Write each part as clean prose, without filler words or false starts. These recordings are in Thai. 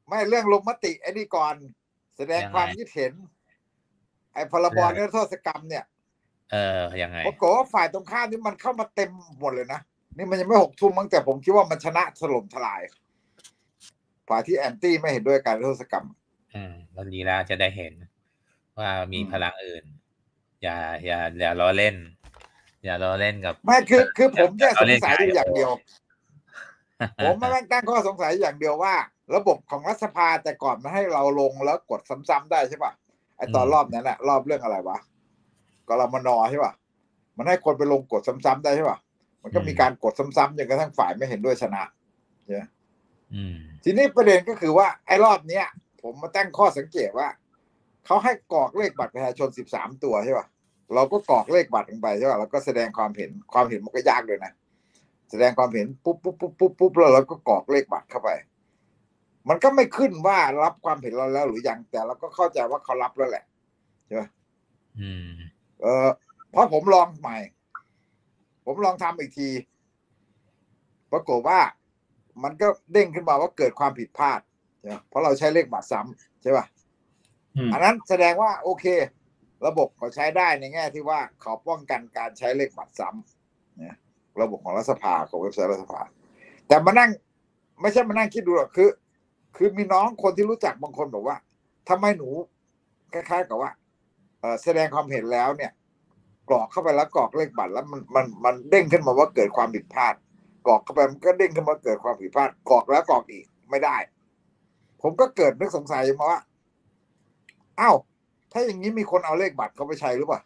ไม่เรื่องลงมติไอ้นี่ก่อนแสดงความคิดเห็นไอ้พรบนิรโทษกรรมเนี่ยยังไงปรากฏว่าฝ่ายตรงข้ามนี่มันเข้ามาเต็มหมดเลยนะนี่มันยังไม่6 ทุ่มมั้งแต่ผมคิดว่ามันชนะถล่มทลายฝ่ายที่แอนตี้ไม่เห็นด้วยการนิรโทษกรรมตอนนี้แล้วจะได้เห็นว่ามีพลังอื่นอย่าล้อเล่นอย่าล้อเล่นกับไม่คือผมแค่สงสัยอย่างเดียวผมไม่ตั้งข้อสงสัยอย่างเดียวว่าระบบของรัฐสภาแต่ก่อนมันให้เราลงแล้วกดซ้ำๆได้ใช่ป่ะไอ้ตอนรอบนั้นแหละรอบเรื่องอะไรวะกรมน.ใช่ป่ะมันให้คนไปลงกดซ้ำๆได้ใช่ป่ะมันก็มีการกดซ้ำๆจนกระทั่งฝ่ายไม่เห็นด้วยชนะใช่ทีนี้ประเด็นก็คือว่าไอ้รอบเนี้ยผมมาตั้งข้อสังเกตว่าเขาให้กรอกเลขบัตรประชาชน13 ตัวใช่ป่ะเราก็กรอกเลขบัตรลงไปใช่ป่ะแล้วก็แสดงความเห็นมันก็ยากเลยนะแสดงความเห็นปุ๊บแล้วเราก็กรอกเลขบัตรเข้าไปมันก็ไม่ขึ้นว่ารับความเห็นเราแล้วหรือยังแต่เราก็เข้าใจว่าเขารับแล้วแหละใช่ไหมเพราะผมลองใหม่ผมลองทำอีกทีปรากฏว่ามันก็เด้งขึ้นมาว่าเกิดความผิดพลาดใช่ไหมเพราะเราใช้เลขบัตรซ้ำใช่ป่ะอันนั้นแสดงว่าโอเคระบบเขาใช้ได้ในแง่ที่ว่าเขาป้องกันการใช้เลขบัตรซ้ำเนี่ยระบบของรัฐสภาของเว็บไซต์รัฐสภาแต่มานั่งไม่ใช่มานั่งคิดดูหรอกคือมีน้องคนที่รู้จักบางคนบอกว่าทำไมหนูคล้ายๆกับว่าแสดงความเห็นแล้วเนี่ยกรอกเข้าไปแล้วกรอกเลขบัตรแล้วมันเด้งขึ้นมาว่าเกิดความผิดพลาดกรอกเข้าไปมันก็เด้งขึ้นมาเกิดความผิดพลาดกรอกแล้วกรอกอีกไม่ได้ผมก็เกิดนึกสงสัยมาว่าอ้าวถ้าอย่างนี้มีคนเอาเลขบัตรเขาไปใช้หรือเปล่า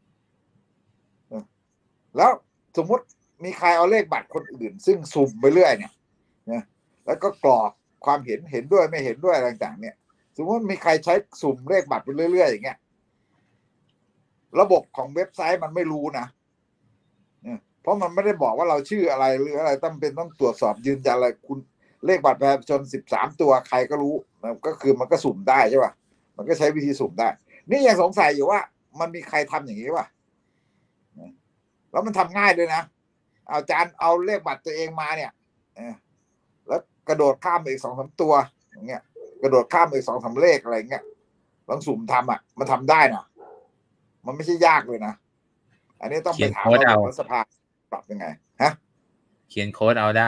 แล้วสมมุติมีใครเอาเลขบัตรคนอื่นซึ่งสุ่มไปเรื่อยเนี่ยนะแล้วก็กรอกความเห็นด้วยไม่เห็นด้วยอะไรต่างๆเนี่ยสมมติมีใครใช้สุ่มเลขบัตรไปเรื่อยๆอย่างเงี้ยระบบของเว็บไซต์มันไม่รู้นะเพราะมันไม่ได้บอกว่าเราชื่ออะไรหรืออะไรต้องตรวจสอบยืนยันอะไรคุณเลขบัตรประชาชน13 ตัวใครก็รู้ก็คือมันก็สุ่มได้ใช่ป่ะมันก็ใช้วิธีสุ่มได้นี่ยังสงสัยอยู่ว่ามันมีใครทำอย่างนี้ป่ะแล้วมันทำง่ายด้วยนะอาจารย์เอาเลขบัตรตัวเองมาเนี่ยแล้วกระโดดข้ามไปอีก2-3 ตัวอย่างเงี้ยกระโดดข้ามไปอีก2-3 เลขอะไรเงี้ยลองสุ่มทำอ่ะมันทำได้นะมันไม่ใช่ยากเลยนะอันนี้ต้องไปถามรัฐสภาปรับยังไงฮะเขียนโค้ดเอาได้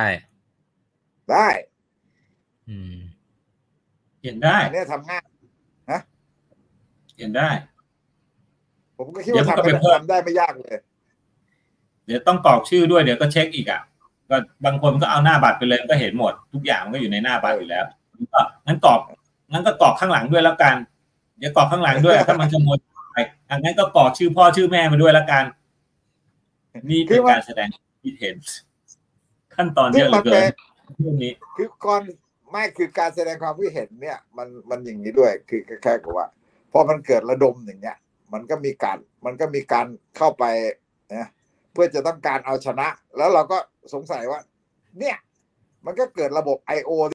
เขียนได้อันนี้ทำง่ายนะเขียนได้ผมก็คิดว่าทำได้ไม่ยากเลยเดี๋ยวต้องกรอกชื่อด้วยเดี๋ยวก็เช็คอีกอ่ะก็บางคนก็เอาหน้าบัตรไปเลยก็เห็นหมดทุกอย่างมันก็อยู่ในหน้าบัตรอยู่แล้วก็งั้นก็กรอกข้างหลังด้วยแล้วกันเดี๋ยวกรอกข้างหลังด้วยถ้ามันขโมยไปงั้นก็กรอกชื่อพ่อชื่อแม่มาด้วยแล้วกันนี่เป็นการแสดงคิดเห็นขั้นตอนเยอะเหลือเกินเรื่องนี้คือก่อนไม่คือการแสดงความคิดเห็นเนี่ยมันอย่างนี้ด้วยคือแค่กับว่าพอมันเกิดระดมอย่างเงี้ยมันก็มีการเข้าไปนะเพื่อจะต้องการเอาชนะแล้วเราก็สงสัยว่าเนี่ยมันก็เกิดระบบ I.O.